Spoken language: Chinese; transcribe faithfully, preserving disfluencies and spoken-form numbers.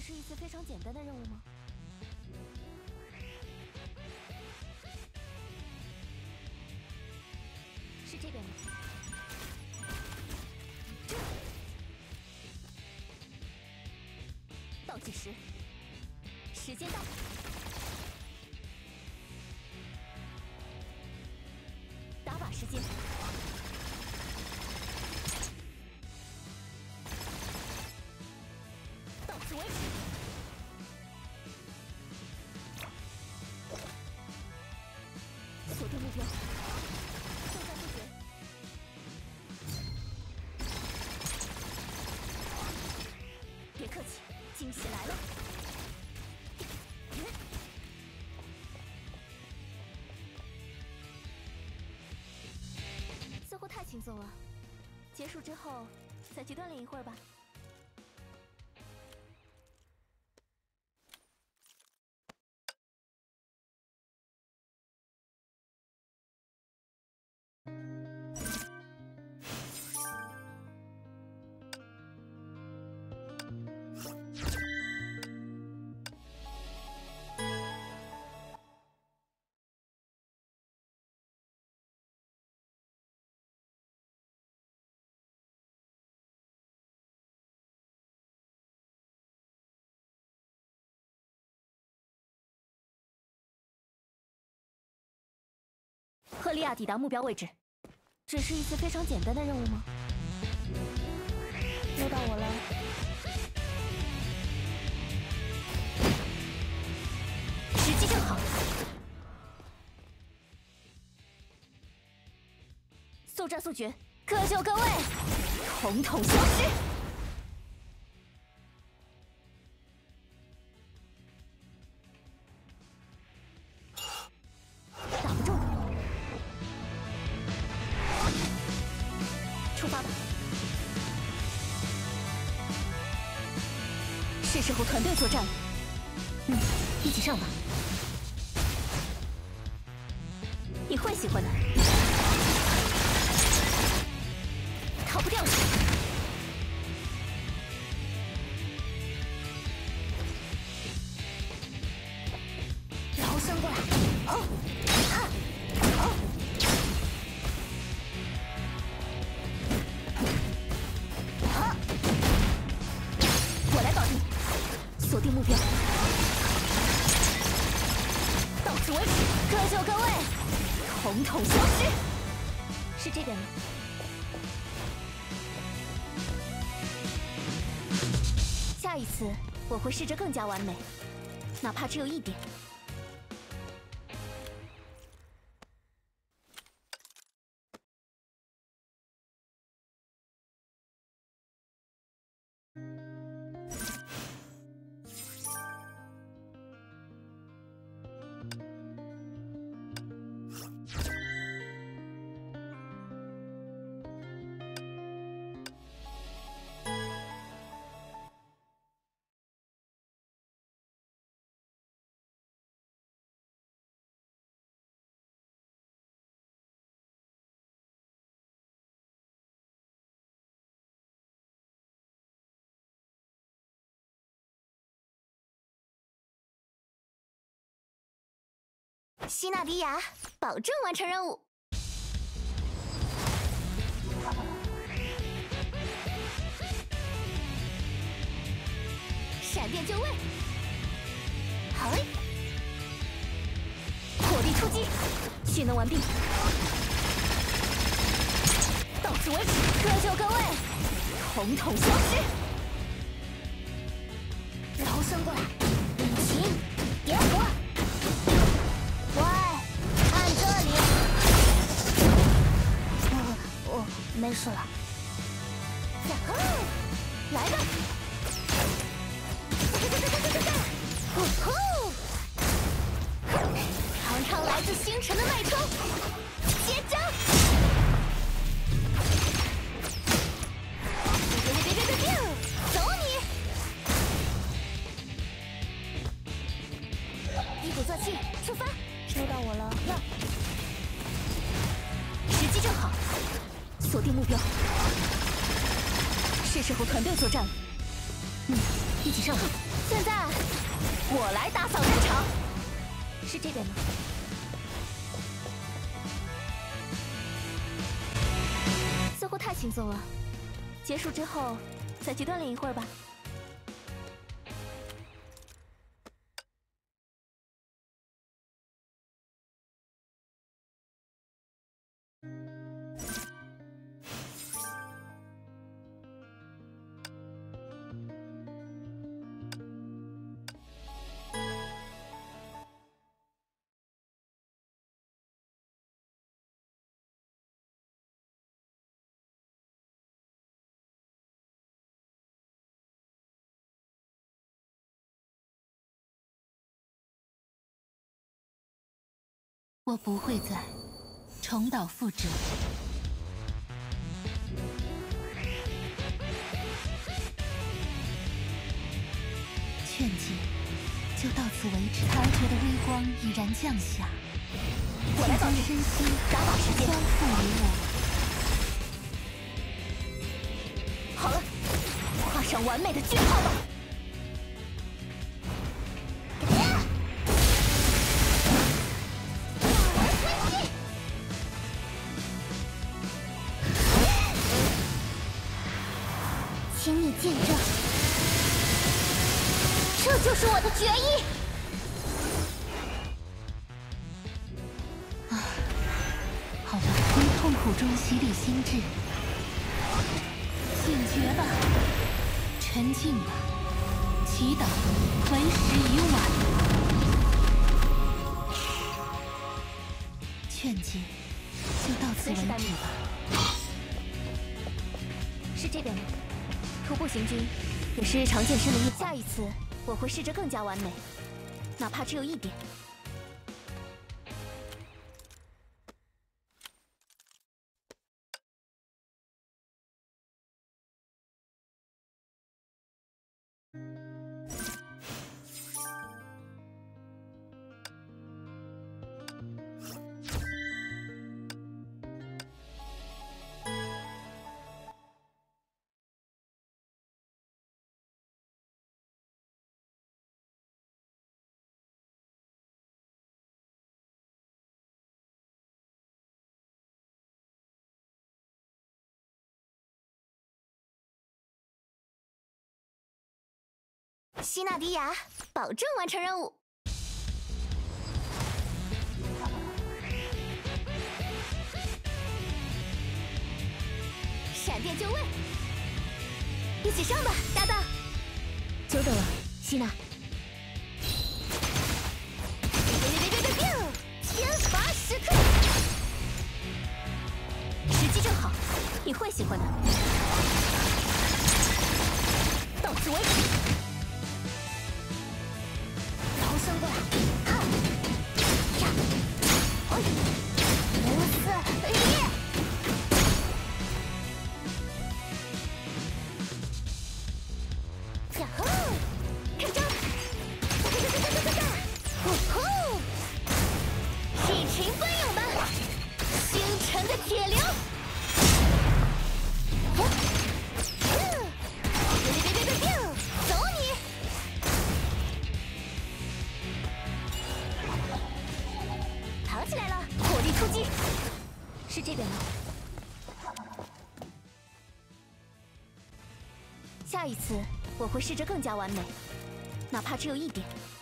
是一次非常简单的任务吗？是这边吗？这倒计时，时间到。 打靶时间，到此为止。锁定目标，作战不绝。别客气，惊喜来了。 似乎太轻松了，结束之后再去锻炼一会儿吧。赫利亚抵达目标位置，只是一次非常简单的任务吗？又到我了。时机正好，速战速决，各就各位，统统消失。打不中。 出发吧！是时候团队作战了。嗯，一起上吧。你会喜欢的。逃不掉的。然后伸过来。哦，哈，哦。 锁定目标，到此为止，各就各位，统统消失。是这边吗？下一次我会试着更加完美，哪怕只有一点。 希纳迪亚，保证完成任务。闪电就位，嘿，火力出击，技能完毕。到此为止，各就各位，统统消失。然后伸过来，引擎点火。 喂，看这里！我我没事了。呀吼，来吧！呼呼！尝尝来自星辰的脉冲，接招！别别别别别别！走你！一鼓作气，出发！ 又到我了，呀！时机正好，锁定目标，是时候团队作战了。嗯，一起上吧。 现在我来打扫战场，是这边吗？似乎太轻松了，结束之后再去锻炼一会儿吧。 我不会再重蹈覆辙。劝诫就到此为止。thái绝的微光已然降下， 我来将身心打法时间交付于我。 好了，画上完美的句号吧。 请你见证，这就是我的决意。 啊，好吧，从痛苦中洗礼心智，醒觉吧，沉静吧，祈祷，为时已晚。劝诫，就到此为止吧。 是这边吗？ 徒步行军也是日常健身的一环。下一次我会试着更加完美，哪怕只有一点。希纳迪亚，保证完成任务。闪电就位，一起上吧，搭档。久等了，希娜。别别别别别！天罚时刻，时机正好，你会喜欢的。到此为止。 逃生过来，看，呀，哎，无色烈，呀吼，开招，哒哒哒哒哒哒哒，呼呼，一群奔涌吧，星辰的铁流，哼，嗯，别别别别别，走你！ 跑起来了！火力出击，是这边吗？下一次我会试着更加完美，哪怕只有一点。